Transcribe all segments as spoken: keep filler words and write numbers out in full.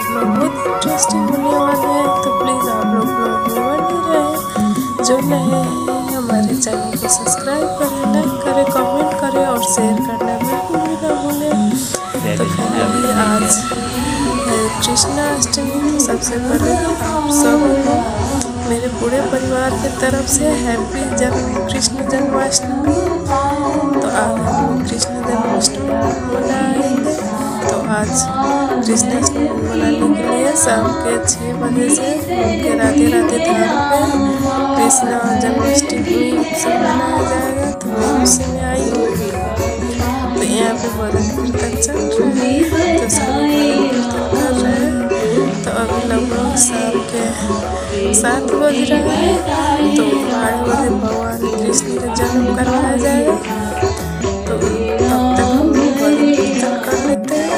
Blog बहुत interesting होने वाले हैं, तो प्लीज़ आप लोग ब्लॉग में बने रहें। जो नए हैं हमारे चैनल को सब्सक्राइब करें, लाइक करें, कमेंट करें और शेयर करना बिल्कुल भी ना भूलें। तो फाइनली आज कृष्णाष्टमी, तो सबसे पहले आप सभी को मेरे पूरे परिवार की तरफ से हैप्पी जन्म कृष्ण जन्माष्टमी। तो आज हम लोग कृष्ण जन्माष्टमी मनाएंगे। तो आज कृष्णाष्टमी मनाने के लिए शाम के छः बजे से उनके राधे राधे धाम पे कृष्ण जन्माष्टमी उत्सव मनाया जाएगा। तो मैं उसी में आई हूँ। तो यहाँ पे भजन कीर्तन चल रहा है, तो सभी भजन कीर्तन कर रहे हैं। तो अभी लगभग शाम के सात बज रहा है। तो बारह बजे भगवान कृष्ण का जन्म करवाया जाएगा। तो तब तक हम लोग भजन कीर्तन कर लेते हैं।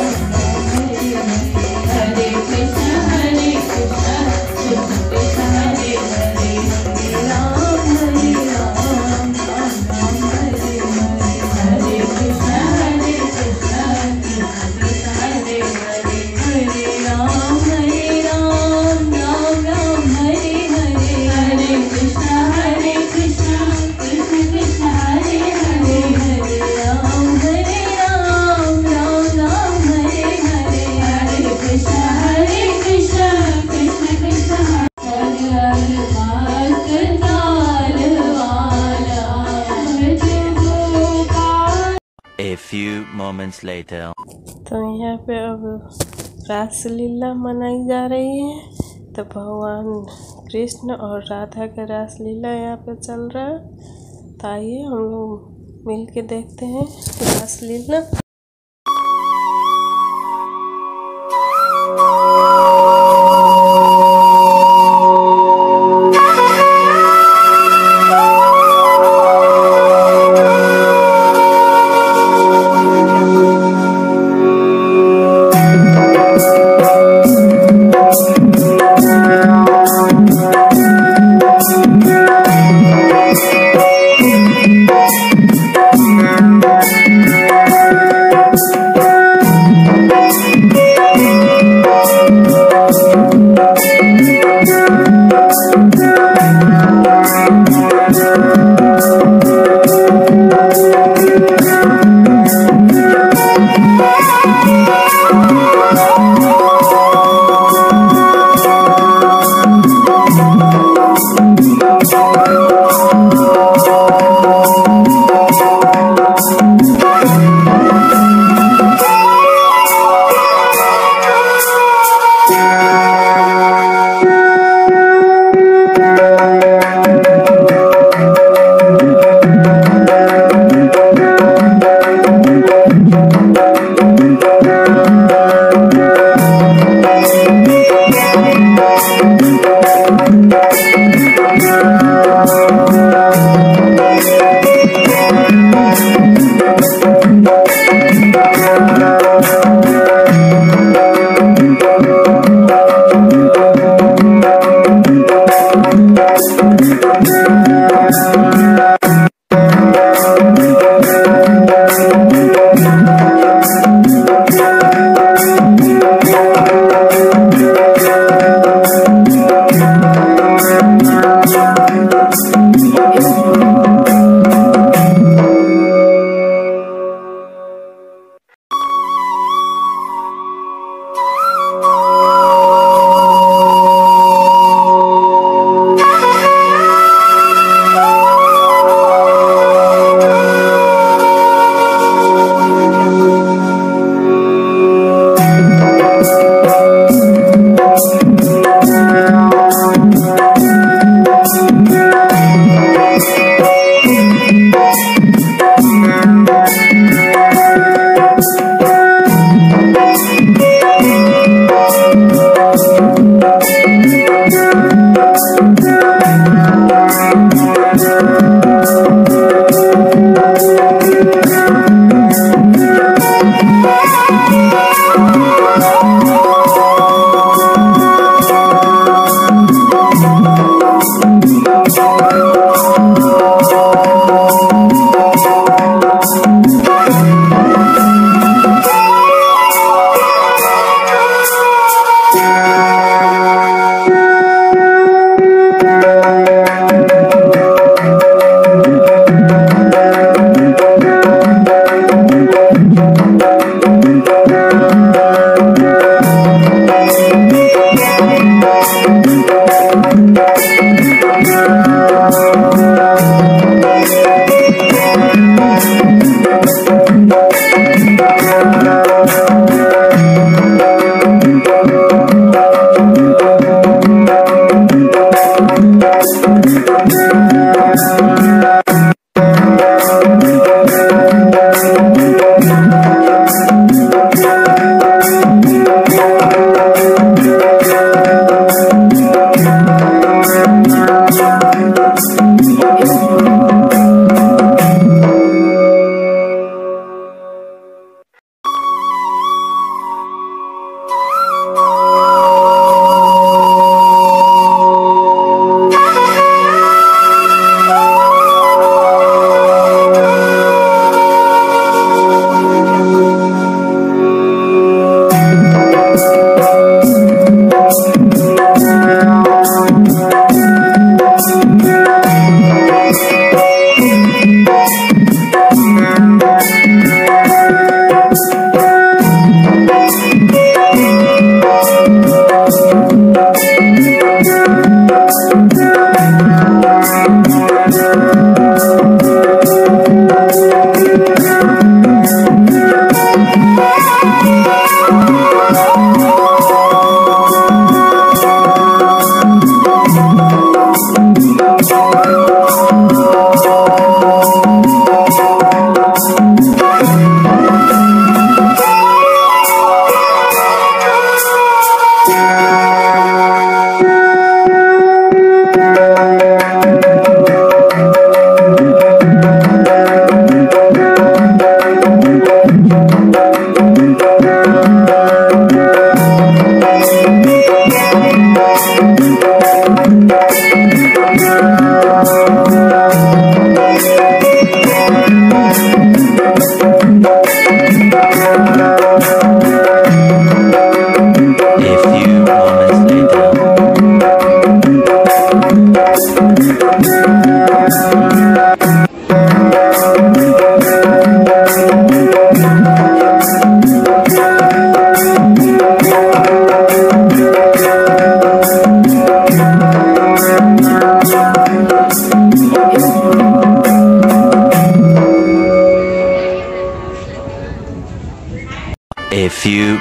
A few moments later. तो यहाँ पे अब रासलीला मनाई जा रही है। तो भगवान कृष्ण और राधा का रासलीला यहाँ पे चल रहा है। तो आइए हम लोग मिल के देखते हैं रासलीला। Thank you.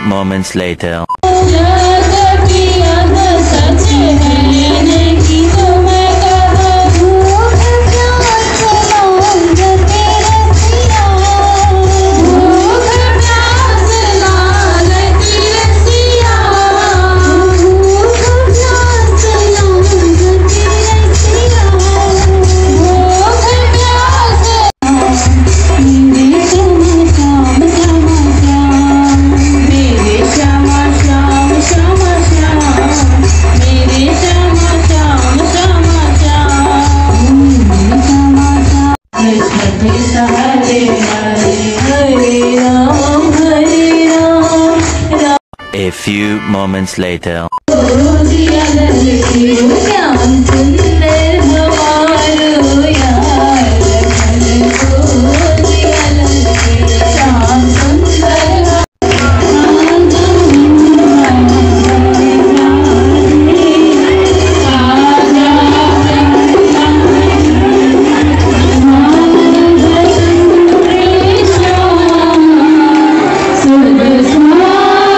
moments later. A few moments later.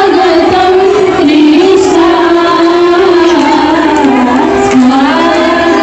Smile.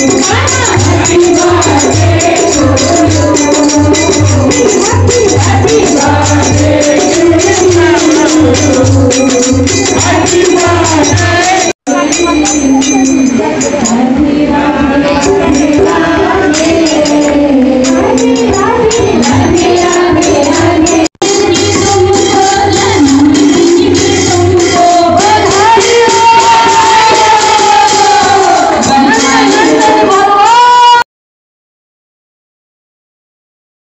है।